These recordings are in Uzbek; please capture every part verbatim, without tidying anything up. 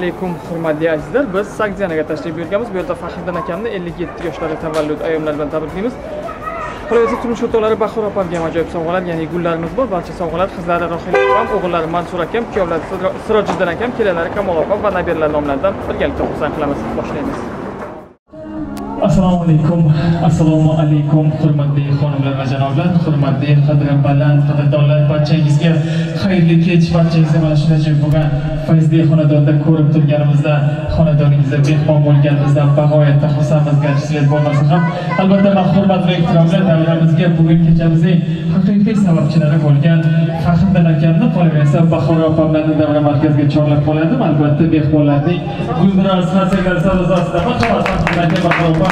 alaykum hurmatli azizlar. Biz Sakziyanaga tashrif buyurganmiz. Bu yerda Faxriddin akamni ellik yetti yoshlarda tavallud ayyomlari bilan tabriklaymiz. Qolaversa turmush o'rtoqlari Bahor opamga ajoyib sovg'alar, ya'ni gullarimiz bor. Barcha sovg'alar qizlari Rohila opam, o'g'illari Mansur akam, kuyovlari Sirojiddin akam, kelinlari Kamol opam va nabiralar nomlaridan birgalikda xursand qilamiz. Boshlaymiz. Assalomu alaykum, assalomu alaykum hurmatli xonimlar va janoblar, hurmatli qadri baland qadrdonlar, barchangizga xayrli kech, barchangizga mana shunday ajoyib bo'lgan fayzli xonadonda ko'rib turganimizda, xonadoningizda mehmon bo'lganimizdan bag'oyatda xursandmiz. Garchi bo'lmasa ham, albatta hurmat va ehtiromlar davramizga bugun kechamizning haqiqiy sababchilari bo'lgan Faxriddin akamni, qolaversa Bahor opamlarni davra markaziga chorlab qoladim. Albatta mehmonlarning guldiroz xasalar savozasida marhamat Faxriddin aka, Bahor opam.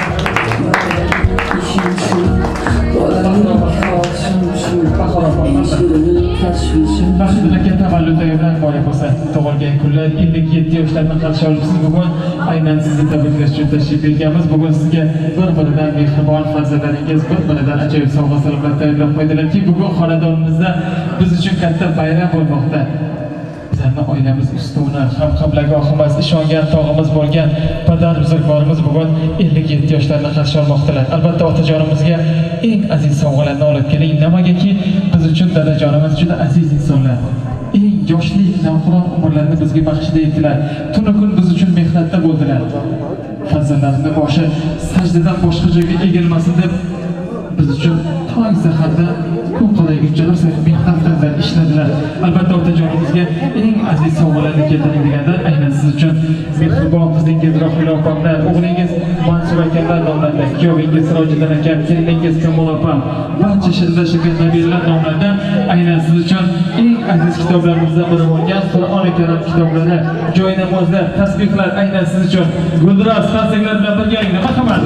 Faxriddin aka tavallud ayyomlari muborak bo'lsin. Tug'ilgan kunlar ellik yetti yoshlarni qarshi olibsiz. Bugun aynan sizni tabriklash uchun tashrif buyurganmiz. Bugun sizga bir-biridan mehribon farzandlaringiz, bir-biridan ajoyib sovg'a salomlar tayyorlab qo'ydilarki, bugun xonadonimizda biz uchun katta bayram bo'lmoqda. Bizlarning oilamiz ustuni, ham qiblagohimiz, ishongan tog'imiz bo'lgan padar buzrukvorimiz bugun ellik yetti yoshlarni qarshi olmoqdalar. Albatta otajonimizga eng aziz sovg'alarni olib keling. Nimagaki biz uchun dadajonimiz juda aziz insonlar. Eng yoshlik, navqiron umrlarni bizga baxshida etdilar. Tuni kun biz uchun mehnatda bo'ldilar. Farzandlarini boshi sajdadan boshqa joyga egilmasin deb biz uchun tong saharda kun qoraygunchalar mehnat qildilar, ishladilar. Albatta otajonimizga eng aziz sovg'alarni keltiring deganda aynan siz uchun mehribon qizingiz Rohila opamlar, o'g'lingiz Mansur akamlar nomlarida, kuyovingiz Sirojiddin akam, keliningiz Kamol opam, barcha shirinlashgan nabiralar nomlaridan aynan siz uchun eng aziz kitoblarimizdan biri bo'lgan Qur'oni Karim kitoblari, joy namozlar, tasbihlar aynan siz uchun guldiroz xasalar bilan birgalikda marhamat.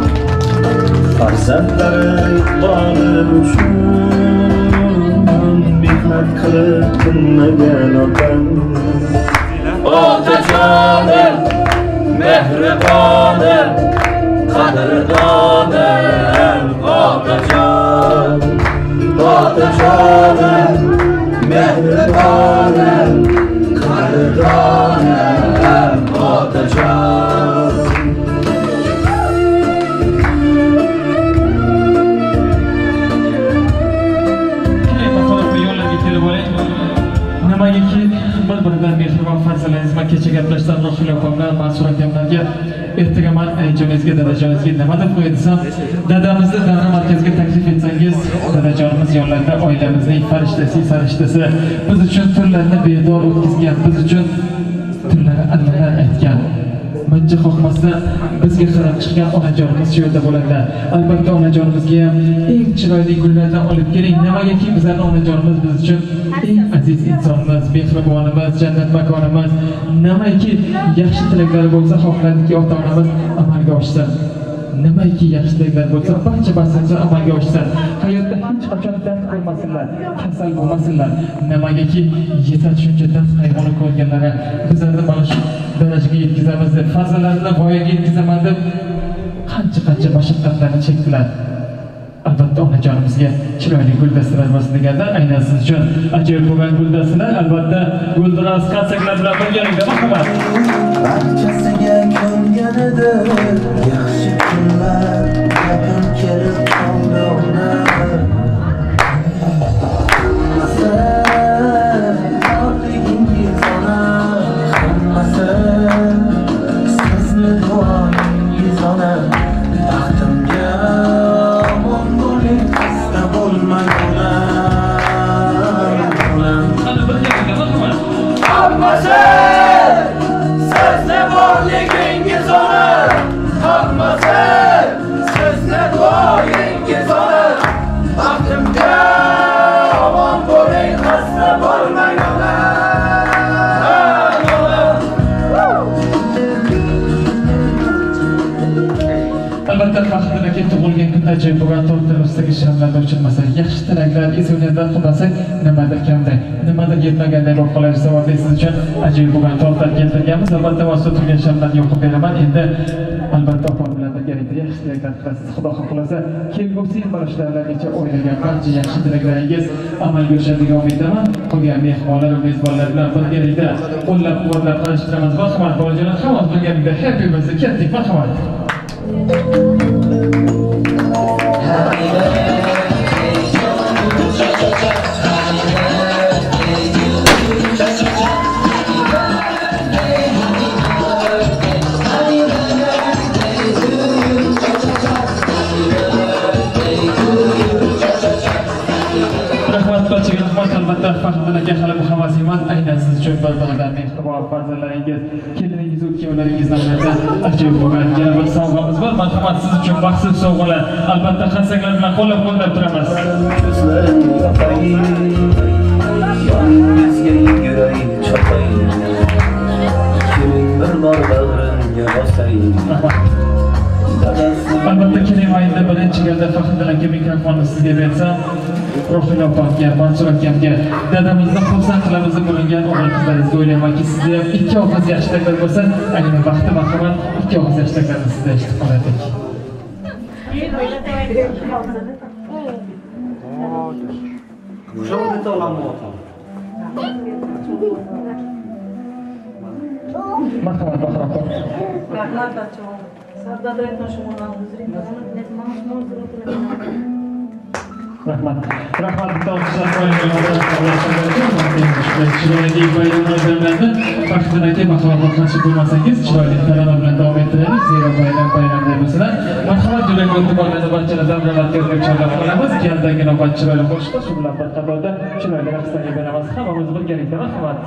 Farzandlari iqbolim uchun mehnat qilib tinmagan otam, otajonim, mehribonim, qadrdonim, otajon, otajonim, mehribonim, qadrdonim, otajon. Nimagaki bir-biridan mehribon farzandlaringiz bilan kecha gaplashdim Rohila opamlar, Mansur akamlarga ertaga men ayjoningizga, dadajoningizga nima deb qo'yay desam, dadamizni davra markaziga taklif etsangiz, dadajonimiz yonlarida oilamizning farishtasi, sarishtasi, biz uchun tunlarni bedor o'tkazgan, biz uchun tunlari allalar aytgan. Menga xohmasa bizga qarab chiqqan onajonimiz shu yerda bo'ladilar. Albatta onajonimizga ham eng chiroyli gullardan olib keling. Nimagaki bizlarning onajonimiz biz uchun eng aziz insonimiz, mehribonimiz, jannat makonimiz. Nimaki yaxshi tilaklari bo'lsa, xohladiki ota-onamiz amalga oshsin. Nimaki yaxshi tilaklar bo'lsa, barcha barchasi amalga oshsin. Hayotda hech qachon dard ko'rmasinlar, kasal bo'lmasinlar. Nimagaki yetsa shuncha dard qayg'uni ko'rganlari bizlarni mana shu darajaga yetkazamiz deb, farzandlarini voyaga yetkazaman deb qancha-qancha mashaqqatlarni chekdilar. Albatta onajonimizga chiroyli guldastalar bo'lsin deganda aynan siz uchun ajoyib bo'lgan guldastalar, albatta guldiroz qasaklar bilan birgalikda marhamat. barchasiga ko'nganida yaxshi kunlar yaqin kelib qoldi ona. Borligingiz ona, hammasi sizni duoyingiz ona. Baxtimga omon bo'ling, xasta bo'lmang ona. Hammasi sizni borligingiz ona, hammasi sizni duoyingiz ona. Baxtimga omon bo'ling, xasta bo'lmang ona. Albatta Faxriddin aka tug'ilgan kunda ajoyib bo'lgan tortlar ustidagi shamlarni o'chirmasa, yaxshi tilaklar esingizdan qilmasak, nimadir kamday, nimadir yetmaganday bo'lib qoladi. Sababli siz uchun ajoyib bo'lgan tortlar keltirganmiz. Albatta vosita turgan shamlarni yoqib beraman. Endi albatta opam bilan birgalikda yaxshi tilaklar qilasiz. Xudo xohlasa, kelgusi yo'nalishlargacha o'ylagan barcha yaxshi tilaklaringiz amalga oshadigan umidaman. Qolgan mehmonlar va mezbonlar bilan birgalikda qo'llab-quvvatlab qilishtiramiz. Marhamat bolajonlar, hamma birgalikda happy birthday ketdik. Marhamat. Albatta Faxriddin aka hali bu havas emas, aynan siz uchun bir-biridan mehribon farzandlaringiz, keliningiz va kuyovlaringizdan ajoyib bo'lgan yana bir sovg'amiz bor. Marhamat, siz uchun baxtsiz sovg'alar. Albatta qarsaklar bilan qo'llab-quvvatlab turamiz. Yoningizga yuguray chopay, keling bir bor bag'rimga bosay. Albatta keling oyda birinchi galda Faxriddin aka mikrofonni sizga bersam, Ruhil opaga, Mansur akamga, dadamizni xursand qilamiz bo'lingan o'g'il qizlaringizga o'ylaymanki, sizda ham ikki og'iz yaxshiliklar bo'lsa, aynan vaqti marhamat ikki og'iz yaxshiliklarni sizda eshitib qoladik. Marhamat Bahrom aka. Rahmat bachchalar. Sabdadek noshumorlar huzuringizda mehmon Rahmat. Rahmat topshiriq qo'yilgan chiroyli bayramlardan Faxriddin aka marhamat qarshi bo'lmasangiz chiroyli tarona bilan davom ettiraylik. Zero bayram bayramda bo'lsalar. Marhamat yurak o'rtalarida barchalar davralarga chorlab qolamiz. Keldagi navbat chiroyli qo'shiqlar shu bilan bir qatorda chiroyli raqslarga beramiz. Hammamiz birgalikda marhamat.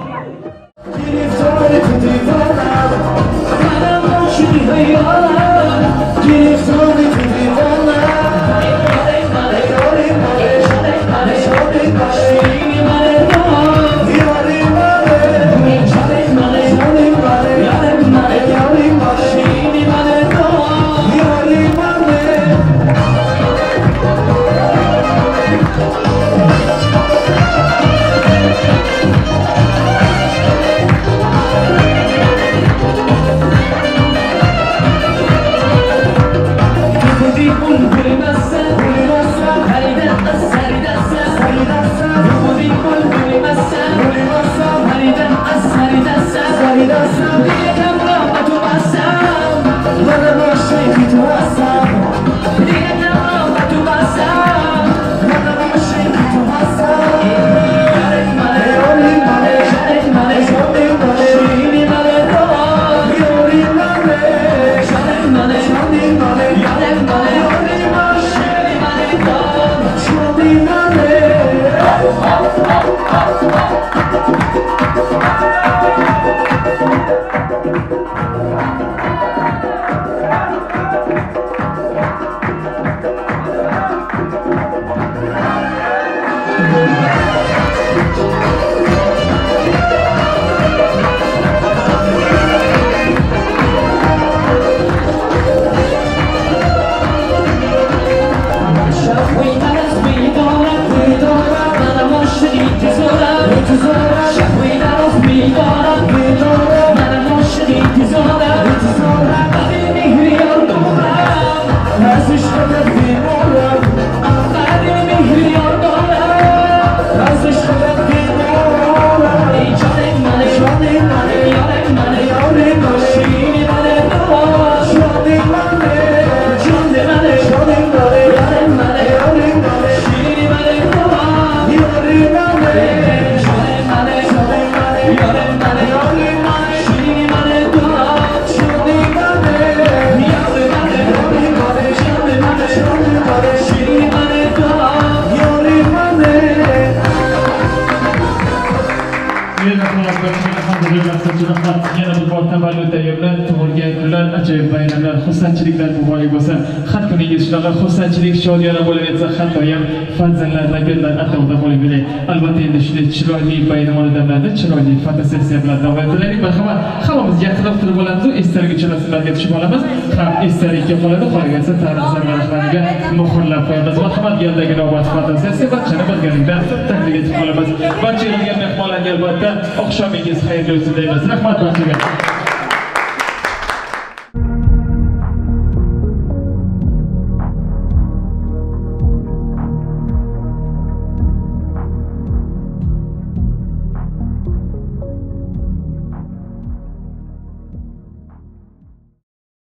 xursandchiliklar muborak bo'lsa, har kuningiz shunaqa xursandchilik shodiyona bo'lib etsa, hatto ham farzandlar, nabirlar atrofida bo'lib yuradi. Albatta endi shunday chiroyli bayram odamlarda chiroyli fotosessiya bilan davom ettiraylik. Marhamat, hammamiz yaqinroq turib olamiz, esdalik uchrashuvlarga tushib olamiz. Ham esdalikka qoladi, qolgansa tarix sarvarlariga muhrlab qo'yamiz. Marhamat, yerdagi navbat fotosessiya barchani birgalikda taklif etib qolamiz. Barcha yig'ilgan mehmonlarga albatta oqshomingiz xayrli bo'lsin deymiz. Rahmat barchaga.